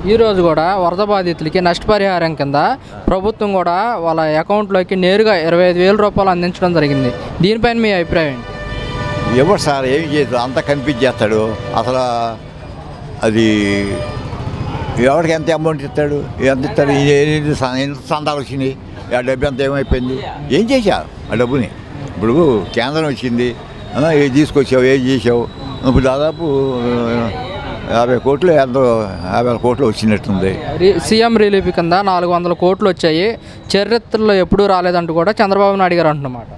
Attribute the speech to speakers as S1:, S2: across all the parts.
S1: ఈరోజు కూడా వరద బాధితులకి నష్టపరిహారం కింద ప్రభుత్వం కూడా వాళ్ళ అకౌంట్లోకి నేరుగా 25,000 రూపాయలు అందించడం జరిగింది. దీనిపైన మీ అభిప్రాయం ఏంటి?
S2: ఎవరు సార్ ఏం చేయదు, అంతా కనిపించేస్తాడు. అసలు అది ఎవరికి ఎంత అమౌంట్ ఇస్తాడు, ఎంత ఇస్తాడు, ఎంత సందాలు వచ్చినాయి, ఆ డబ్బు ఎంత ఏమైపోయింది, ఏం చేశావు ఆ డబ్బుని? ఇప్పుడు కేంద్రం వచ్చింది, ఏది తీసుకొచ్చావు, ఏం చేసావు? ఇప్పుడు దాదాపు 50 కోట్లు 50 కోట్లు వచ్చినట్టుంది.
S1: సీఎం రిలీఫ్ కింద 400 కోట్లు వచ్చాయి, చరిత్రలో ఎప్పుడూ రాలేదంటూ కూడా చంద్రబాబు నాయుడు గారు అంటున్నమాట.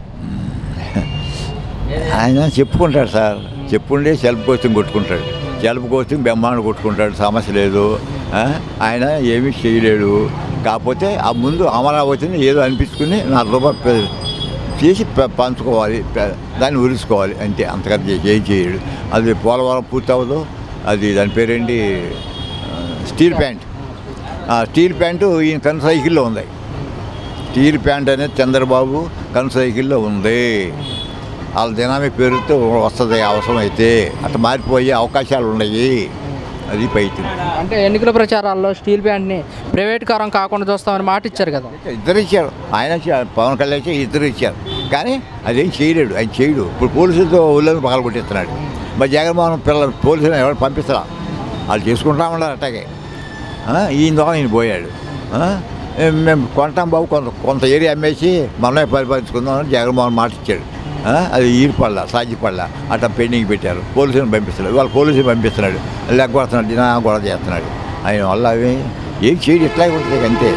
S2: ఆయన చెప్పుకుంటాడు సార్, చెప్పుండే సెల్ఫ్ కోచింగ్ కొట్టుకుంటాడు, సెల్ఫ్ కోచింగ్ బెమ్మాన్ని కొట్టుకుంటాడు, సమస్య లేదు. ఆయన ఏమీ చేయలేడు. కాకపోతే ఆ ముందు అమరావతిని ఏదో అనిపించుకుని 4 రూపాయలు చేసి పంచుకోవాలి, దాన్ని ఉరుసుకోవాలి అంతే, అంతకంటే ఏం చేయడు. అది పోలవరం పూర్తి అవ్వదు. అది దాని పేరేంటి, స్టీల్ ప్లాంట్. స్టీల్ ప్లాంట్ ఈయన కను సైకిల్లో ఉంది. స్టీల్ ప్లాంట్ అనేది చంద్రబాబు కను సైకిల్లో ఉంది. వాళ్ళ దినామీ పేరుతో వస్తుంది అవసరం అయితే, అట్లా మారిపోయే అవకాశాలు ఉన్నాయి. అది పైకి
S1: అంటే ఎన్నికల ప్రచారాల్లో స్టీల్ ప్లాంట్ని ప్రైవేట్ కారం కాకుండా చూస్తామని మాట ఇచ్చారు కదా.
S2: ఇద్దరు ఇచ్చారు, ఆయన పవన్ కళ్యాణ్ ఇద్దరు ఇచ్చారు, కానీ అదేం చేయలేడు. ఆయన చేయడు. ఇప్పుడు పోలీసులతో ఊళ్ళో పగల కొట్టిస్తున్నాడు. మరి జగన్మోహన్ పిల్లలు పోలీసులు ఎవరు పంపిస్తారా? వాళ్ళు చేసుకుంటా ఉన్నారు అట్టాగే. ఈయన ద్వారా ఈయన పోయాడు. మేము కొంటాం బాబు, కొంత ఏరియా అమ్మేసి మనమే పరిపాలించుకుందామని జగన్మోహన్ మాట ఇచ్చాడు. అది ఈర్పడలా, సాధ్యపడలా, అట్లా పెండింగ్ పెట్టారు. పోలీసులను పంపిస్తున్నాడు, వాళ్ళు పోలీసులు పంపిస్తున్నాడు, లెగ్గొడుతున్నాడు, దినా గొడవ చేస్తున్నాడు. ఆయన వల్ల అవి ఏం చేయడు, ఇట్లా ఉంటుంది అంతే.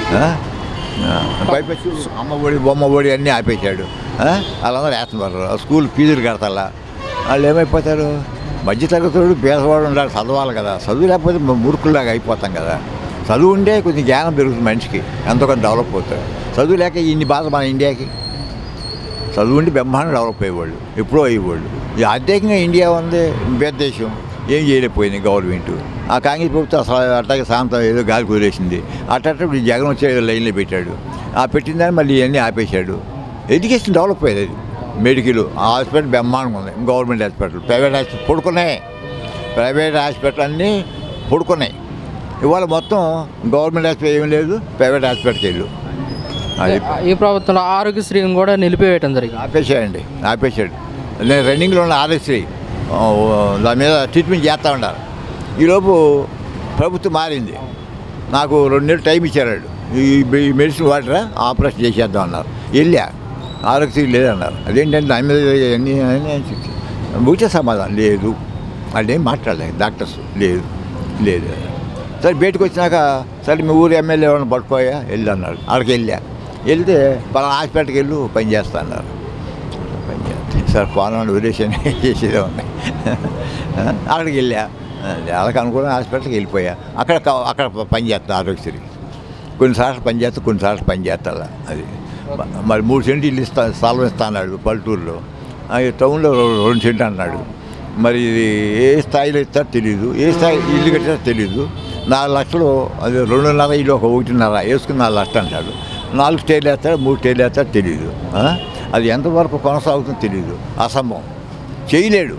S2: పైపెచ్చు అమ్మఒడి బొమ్మఒడి అన్నీ ఆపేశాడు. వాళ్ళందరూ వేస్తున్నారు. స్కూల్ ఫీజులు కడతాలా, వాళ్ళు ఏమైపోతారు? మధ్యతరగతుడు పేదవాడు ఉండాలి, చదవాలి కదా. చదువు లేకపోతే మురుకుల్లాగా అయిపోతాం కదా. చదువు ఉండే కొంచెం జ్ఞానం పెరుగుతుంది మనిషికి, ఎంతో కొంత డెవలప్ అవుతాడు. చదువు లేక ఇన్ని బాధ మన ఇండియాకి. చదువు ఉండి బ్రహ్మాండం డెవలప్ అయ్యేవాళ్ళు, ఎప్పుడో అయ్యేవాళ్ళు. ఈ ఆర్థికంగా ఇండియా ఉంది పెద్ద దేశం, ఏం చేయలేకపోయింది గవర్నమెంట్. ఆ కాంగ్రెస్ ప్రభుత్వం అసలు అట్లాగే సాయంత్రం ఏదో గాలి కుదిరేసింది. అట్టప్పుడు జగన్ వచ్చే లైన్లో పెట్టాడు. ఆ పెట్టిన దాన్ని మళ్ళీ ఇవన్నీ ఆపేశాడు. ఎడ్యుకేషన్ డెవలప్ అయ్యేది. అది మెడికల్ హాస్పిటల్ బ్రహ్మాండంగా ఉంది, గవర్నమెంట్ హాస్పిటల్. ప్రైవేట్ హాస్పిటల్ పడుకున్నాయి, ప్రైవేట్ హాస్పిటల్ అన్నీ పడుకున్నాయి. ఇవాళ మొత్తం గవర్నమెంట్ హాస్పిటల్ ఏమీ లేదు, ప్రైవేట్ హాస్పిటల్కి వెళ్ళు. అది
S1: ఈ ప్రభుత్వంలో ఆరోగ్యశ్రీని కూడా నిలిపివేయటం జరిగింది.
S2: ఆపేశాడు. నేను రన్నింగ్లో ఉన్న ఆరోగ్యశ్రీ దాని మీద ట్రీట్మెంట్ చేస్తూ ఉన్నారు. ఈలోపు ప్రభుత్వం మారింది. నాకు 2 నెలలు టైం ఇచ్చారు. ఈ మెడిసిన్ వాడరా, ఆపరేషన్ చేసేద్దాం అన్నారు. వెళ్ళా, ఆరోగ్యశ్రీ లేదన్నారు. అదేంటంటే దాని మీద అన్నీ ముఖ్య సమాధానం లేదు. అదేం మాట్లాడలేదు డాక్టర్స్, లేదు. సరే బయటకు వచ్చినాక సరే మీ ఊరు ఎమ్మెల్యే ఎవరైనా పట్టుకోయా వెళ్ళి అన్నాడు. అక్కడికి వెళ్తే పలానా హాస్పిటల్కి వెళ్ళు పని చేస్తా అన్నారు. పని చేస్తే సార్ పాలన ఉద్దేశం చేసేదే ఉన్నాయి. అక్కడికి వెళ్ళా, వాళ్ళకి అనుకున్న హాస్పిటల్కి వెళ్ళిపోయా. అక్కడ పని చేస్తా ఆరోగ్యశ్రీ. కొన్నిసార్లు పని చేస్తా, కొన్నిసార్లు పని చేస్తా. అది మరి 3 సెంట్లు ఇల్లు స్థలం ఇస్తా అన్నాడు పల్లెటూరులో. టౌన్లో 2 సెంట్లు అన్నాడు. మరి ఏ స్థాయిలో ఇస్తారో తెలీదు, ఏ స్థాయి ఇల్లు కట్టారో తెలీదు. 4 లక్షలు, అది 2.5 ఇల్లు, 1.5 వేసుకుని 4 లక్షలు అంటాడు. 4 స్టేర్లు వేస్తాడు, 3 స్టేర్లు వేస్తాడు తెలీదు. అది ఎంతవరకు కొనసాగుతుందో తెలీదు. అసంభవం. చేయడు,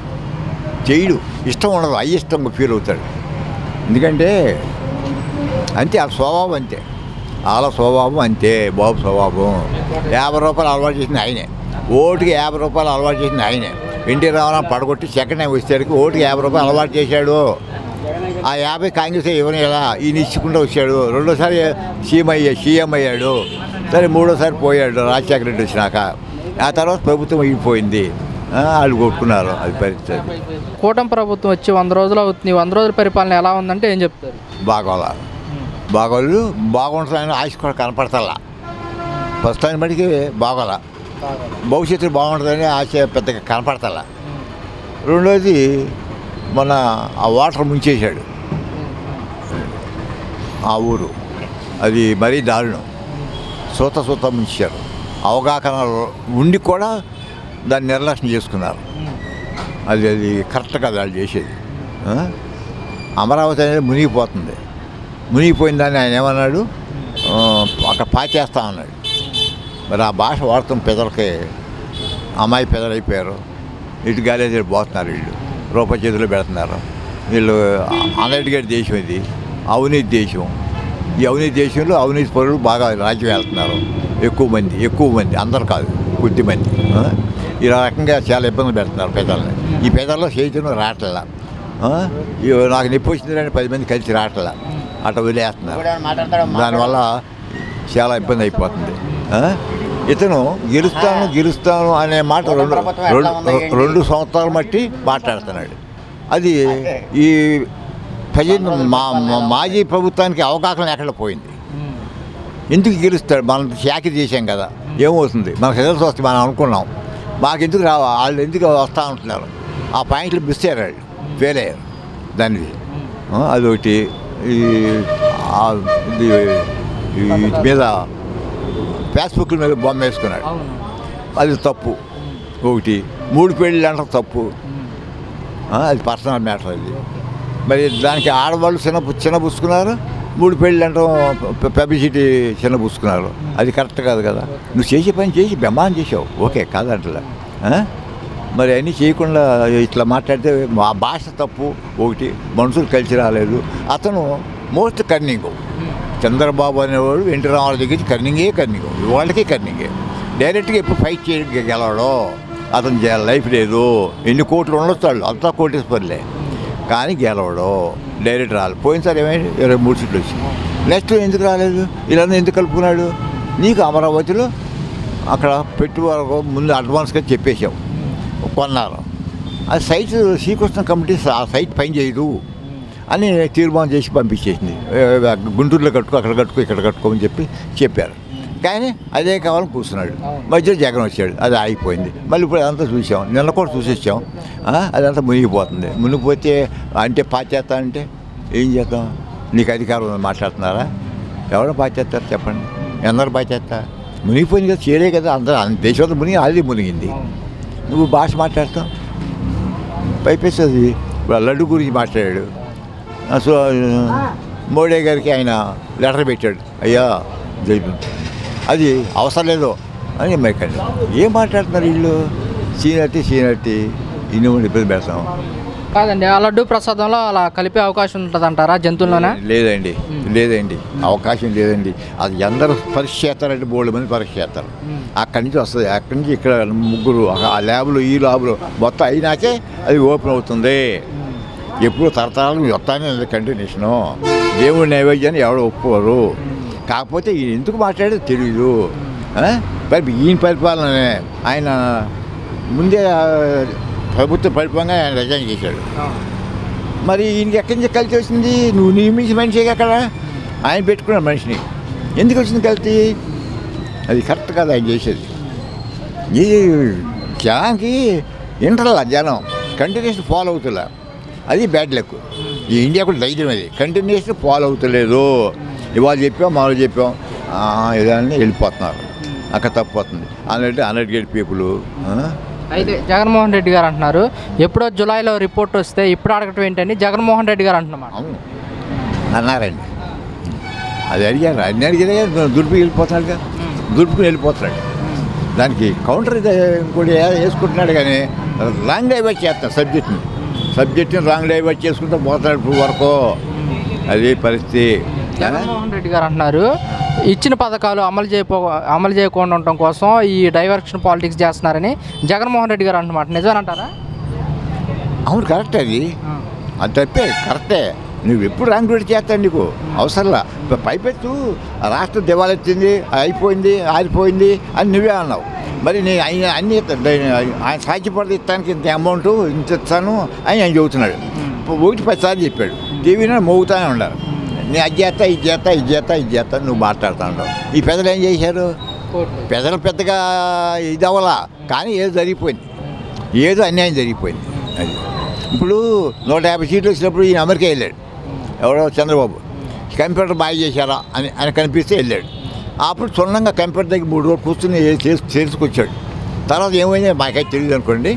S2: ఇష్టం ఉండదు, అయిష్టంగా ఫీల్ అవుతాడు. ఎందుకంటే అంతే, ఆ స్వభావం అంతే, వాళ్ళ స్వభావం అంతే. బాబు స్వభావం 50 రూపాయలు అలవాటు చేసింది ఆయనే, ఓటుకి 50 రూపాయలు అలవాటు చేసింది ఆయనే. ఎన్టీ రామారావు పడగొట్టి సెకండ్ టైం వచ్చేసరికి ఓటుకి 50 రూపాయలు అలవాటు చేశాడు. ఆ 50 కాంగ్రెస్ ఇవ్వని ఎలా ఈయన ఇచ్చుకుంటూ వచ్చాడు. రెండోసారి సీఎం అయ్యాడు. సరే మూడోసారి పోయాడు రాజశేఖర రెడ్డి వచ్చినాక. ఆ తర్వాత ప్రభుత్వం అయిపోయింది, వాళ్ళు కొట్టుకున్నారు. అది పరిస్థితి.
S1: కూటమి ప్రభుత్వం వచ్చి 100 రోజులు అవుతుంది. 100 రోజుల పరిపాలన ఎలా ఉందంటే ఏం చెప్తారు?
S2: బాగుంటుందని ఆశ కూడా కనపడతల్లా. ప్రస్తుతానికి బట్టికి బాగోలా, భవిష్యత్తు బాగుంటుందని ఆశ పెద్దగా కనపడతల్లా. రెండోది మొన్న ఆ వాటర్ ముంచేశాడు ఆ ఊరు, అది మరీ దారుణం. సూత ముంచారు. అవగాహన ఉండి కూడా దాన్ని నిర్లక్ష్యం చేసుకున్నారు. అది కరెక్ట్ కాదు వాళ్ళు చేసేది. అమరావతి అనేది మునిగిపోయిన దాన్ని ఆయన ఏమన్నాడు, అక్కడ పాచేస్తా అన్నాడు. మరి ఆ భాష వాడుతున్న పెదలకి అమ్మాయి పెదలైపోయారు. ఇటు గాలేజీ పోతున్నారు, వీళ్ళు రూపాయి చేతిలో పెడుతున్నారు. వీళ్ళు అన్నిటికీ దేశం ఇది, అవినీతి దేశం. ఈ అవినీతి దేశంలో అవినీతి పరులు బాగా రాజ్యం వెళ్తున్నారు. ఎక్కువ మంది అందరు కాదు, కొద్దిమంది ఈ రకంగా చాలా ఇబ్బందులు పెడుతున్నారు పేదల్ని. ఈ పేదల్లో చైతన్యం రావట్లా. నాకు నొప్పి వచ్చిందని 10 మంది కలిసి రావట్లా, అట్లా వదిలేస్తున్నారు. దానివల్ల చాలా ఇబ్బంది అయిపోతుంది. ఇతను గెలుస్తాను అనే మాట 2 సంవత్సరాలు బట్టి మాట్లాడుతున్నాడు. అది ఈ మాజీ ప్రభుత్వానికి అవగాహన ఎక్కడ పోయింది. ఎందుకు గెలుస్తాడు? మనం చాకరీ చేశాం కదా, ఏమవుతుంది మనకు రిజల్ట్స్ వస్తే మనం అనుకున్నాం, మాకెందుకు వాళ్ళు ఎందుకు వస్తూ ఉంటున్నారు. ఆ పాయింట్లు మిస్ అయ్యారు, వాళ్ళు ఫెయిల్ అయ్యారు దానిది. అదొకటి. వీటి మీద ఫేస్బుక్ మీద బొమ్మ వేసుకున్నాడు, అది తప్పు. ఒకటి 3 పెళ్ళి అంటే తప్పు, అది పర్సనల్ మ్యాటర్. అది మరి దానికి ఆడవాళ్ళు చిన్నపుచ్చుకున్నారు, 3 పెళ్ళి అంటాం పబ్లిసిటీ చిన్నపుచ్చుకున్నారు. అది కరెక్ట్ కాదు కదా. నువ్వు చేసే పని చేసి బెమ్మాన్ చేసావు, ఓకే కాదంటలా. మరి అన్నీ చేయకుండా ఇట్లా మాట్లాడితే ఆ భాష తప్పు. ఒకటి మనుషులు కలిసి రాలేదు. అతను మోస్ట్ కన్నింగ్. చంద్రబాబు అనేవాడు ఎన్టీ రామారావు దగ్గర కన్నింగ్, వాళ్ళకి కన్నింగే. డైరెక్ట్గా ఎప్పుడు ఫైట్ చేయగలవాడో అతను లైఫ్ లేదు. ఎన్ని కోట్లు ఉండొచ్చు, అంతా కోటేశ్వర్లే, కానీ గెలవడో డైరెక్ట్ రాలేదు. పోయినసారి ఏమైంది, 23 సీట్లు వచ్చింది. నెక్స్ట్ ఎందుకు రాలేదు, ఇలా ఎందుకు కలుపుకున్నాడు? నీకు అమరావతిలో అక్కడ పెట్టుబడి ముందు అడ్వాన్స్గా చెప్పేశాం, కొన్నారు. ఆ సైట్ శ్రీకృష్ణ కమిటీ ఆ సైట్ పని చేయదు అని తీర్మానం చేసి పంపించేసింది. గుంటూరులో కట్టుకో, అక్కడ కట్టుకో, ఇక్కడ కట్టుకోమని చెప్పారు. కానీ అదే కావాలని కూర్చున్నాడు. మధ్యలో జగన్ వచ్చాడు, అది ఆగిపోయింది. మళ్ళీ ఇప్పుడు అదంతా చూసాం, నిన్న కూడా చూసేసాం. అదంతా మునిగిపోతుంది. మునిగిపోతే అంటే పాచేస్తా అంటే ఏం చేద్దాం? నీకు అధికారం మాట్లాడుతున్నారా? ఎవరో పాచేస్తారు చెప్పండి, ఎందరూ పాచేస్తా? మునిగిపోయింది కదా, చేయలే కదా. అందరూ దేశంలో ఆల్రెడీ మునిగింది. నువ్వు భాష మాట్లాడతావు. పైపేస్తుంది. ఇప్పుడు లడ్డు గురించి మాట్లాడాడు. సో మోడీ గారికి ఆయన లెటర్ పెట్టాడు, అయ్యా అది అవసరం లేదు అని. మరి ఏం మాట్లాడుతున్నారు వీళ్ళు? సీనియర్టీ ఇన్ని ఇబ్బంది పెడతాం
S1: కాదండి. ఆ లడ్డు ప్రసాదంలో అలా కలిపే అవకాశం ఉంటుంది అంటారా జంతువుల్లోనే?
S2: లేదండి, అవకాశం లేదండి. అది అందరూ పరీక్ష చేస్తారంటే 3 మంది పరీక్ష చేస్తారు. అక్కడి నుంచి వస్తుంది, అక్కడి నుంచి ఇక్కడ 3 ఆ ల్యాబ్లు ఈ ల్యాబ్లు మొత్తం అయినాకే అది ఓపెన్ అవుతుంది. ఎప్పుడు తరతరాలు మొత్తాన్ని కంటిన్యూషను. దేవుడి నైవేద్యాన్ని ఎవరు ఒప్పుకోరు. కాకపోతే ఈయన ఎందుకు మాట్లాడేది తెలియదు. ఈయన పరిపాలననే ఆయన ముందే ప్రభుత్వ పరిపాలనగా ఆయన రిజైన్ చేశాడు. మరి ఈయనకి ఎక్కడి నుంచి కలిసి వచ్చింది? నువ్వు నియమించి మనిషిగా అక్కడ ఆయన పెట్టుకున్న మనిషిని ఎందుకు వచ్చింది కలిసి? అది కరెక్ట్ కాదు ఆయన చేసేది. ఈ జనానికి ఇంటర్లా జనం కంటిన్యూషన్ ఫాలో అవుతులే, అది బ్యాడ్ లక్. ఈ ఇండియా కూడా ధైర్యం, అది కంటిన్యూషన్ ఫాలో అవుతలేదు. ఇవాళ చెప్పాం, మామూలు చెప్పాం, ఏదైనా వెళ్ళిపోతున్నారు. అక్కడ తప్పిపోతుంది. Uneducated people.
S1: అయితే జగన్మోహన్ రెడ్డి గారు అంటున్నారు, ఎప్పుడో జూలైలో రిపోర్ట్ వస్తే ఇప్పుడు అడగటం ఏంటని జగన్మోహన్ రెడ్డి గారు అంటున్నారు.
S2: అవును అన్నారండి, అది అడిగారు. అన్ని అడిగితే దుర్పుకి వెళ్ళిపోతున్నాడుగా, వెళ్ళిపోతున్నాడు. దానికి కౌంటర్ ఇంకోటి వేసుకుంటున్నాడు, కానీ రాంగ్ డైవర్ట్ చేస్తాడు సబ్జెక్ట్ని రాంగ్ డైవర్ట్ చేసుకుంటూ పోతాడు ఇప్పుడు వరకు. అదే పరిస్థితి.
S1: జగన్మోహన్ రెడ్డి గారు అంటున్నారు, ఇచ్చిన పథకాలు అమలు చేయకుండా ఉండటం కోసం ఈ డైవర్షన్ పాలిటిక్స్ చేస్తున్నారని జగన్మోహన్ రెడ్డి గారు అంటున్నమాట. నిజమేనంటారా?
S2: అవును, కరెక్ట్. అది తప్పే, కరెక్టే. నువ్వు ఎప్పుడు రాంగ్ డైవర్ట్ చేస్తాను, నీకు అవసరంలా. పైపెత్తు రాష్ట్రం దివాలెత్తింది, అయిపోయింది, ఆరిపోయింది అని నువ్వే అన్నావు. మరి నేను అన్ని ఆయన సాధ్యపడదు ఇస్తానికి ఇంత అమౌంట్ ఇంత ఇస్తాను అని ఆయన చెబుతున్నాడు. 1-10 సార్లు చెప్పాడు. టీవీలో మోగుతానే ఉండాలి. నేను అది చేస్తా నువ్వు మాట్లాడుతూ ఉండవు. ఈ పెద్దలు ఏం చేశారు? పెద్దలు పెద్దగా ఇది అవ్వాలా, కానీ ఏదో జరిగిపోయింది, ఏదో అన్యాయం జరిగిపోయింది. అది ఇప్పుడు 150 సీట్లు వచ్చినప్పుడు ఈయన అమెరికా వెళ్ళాడు. ఎవరో చంద్రబాబు కంప్యూటర్ బాగా చేశారా అని కనిపిస్తే వెళ్ళాడు. అప్పుడు సొంతంగా కంప్యూటర్ దగ్గర 3 రోజులు కూర్చుని చేసుకొచ్చాడు. తర్వాత ఏమైంది మాకైతే తెలియదు అనుకోండి.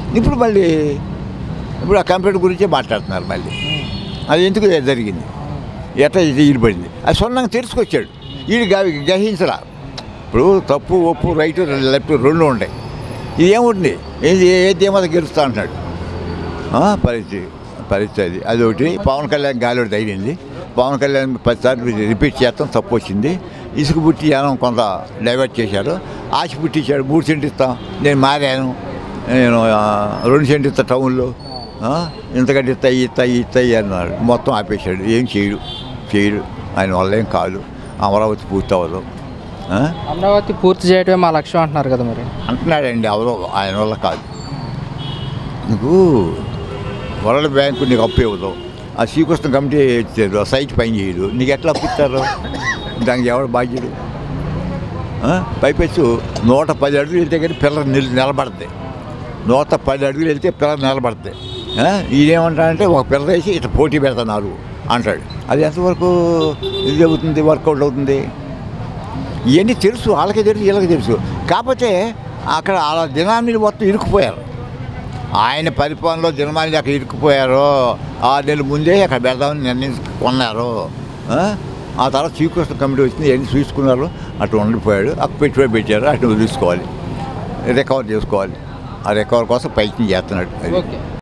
S2: ఇప్పుడు ఆ కంప్యూటర్ గురించే మాట్లాడుతున్నారు మళ్ళీ. అది ఎందుకు జరిగింది, ఎట్లా ఇది పడింది, అది సొంతంగా తెలుసుకొచ్చాడు. వీడు గ్రహించరా. ఇప్పుడు తప్పు ఒప్పు రైట్ లెఫ్ట్ 2 ఉంటాయి. ఇది ఏముంటుంది, ఏదేమో గెలుస్తా అంటున్నాడు. పరిస్థితి అది ఒకటి. పవన్ కళ్యాణ్ గాలిలో తగిలింది. పవన్ కళ్యాణ్ 10 సార్లు రిపీట్ చేస్తాం, తప్పు వచ్చింది. ఇసుక పుట్టి జనం కొంత డైవర్ట్ చేశారు. ఆశ పుట్టించాడు, 3 సెంట్లు ఇస్తాం, నేను మారాను, నేను 2 సెంట్లు ఇస్తా టౌన్లో, ఇంతకంటే ఇస్తాయి అన్నాడు. మొత్తం ఆపేశాడు. ఏం చేయడు ఆయన వల్ల ఏం కాదు. అమరావతి పూర్తి అవ్వదు.
S1: అమరావతి పూర్తి చేయడమే మా లక్ష్యం అంటున్నారు కదా మరి.
S2: అంటున్నాడండి, అవరు ఆయన వల్ల కాదు. నీకు వరల్డ్ బ్యాంకు నీకు అప్పు ఇవ్వదు, ఆ శ్రీకృష్ణ కమిటీ ఇచ్చారు, ఆ సైట్ పని చేయదు, నీకు ఎట్లా అప్పు ఇస్తారు? దానికి ఎవరు బాధ్యుడు? పైపెచ్చు 110 అడుగులు వెళ్తే కానీ పిల్లలు నిలబడతాయి. 110 అడుగులు వెళ్తే పిల్లలు నిలబడతాయి. ఇదేమంటాడంటే ఒక పిల్ల వేసి ఇట్లా పోటీ పెడుతున్నారు అంటాడు. అది ఎంతవరకు ఇది అవుతుంది, వర్కౌట్ అవుతుంది? ఇవన్నీ తెలుసు, వాళ్ళకే తెలుసు, వీళ్ళకి తెలుసు. కాకపోతే అక్కడ వాళ్ళ దినాన్ని మొత్తం ఇరుక్కుపోయారు. ఆయన పరిపాలనలో దినమాని అక్కడ ఇరుక్కుపోయారు. 6 నెలల ముందే అక్కడ పెడదామని నిర్ణయించుకున్నారు. ఆ తర్వాత శ్రీకృష్ణ కమిటీ వచ్చింది, ఎన్ని చూసుకున్నారు, అటు ఉండిపోయాడు. అక్కడ పెట్టుబడి పెట్టారు, అటు తీసుకోవాలి, రికవర్ చేసుకోవాలి. ఆ రికవర్ కోసం ప్రయత్నం చేస్తున్నాడు.
S1: ఓకే.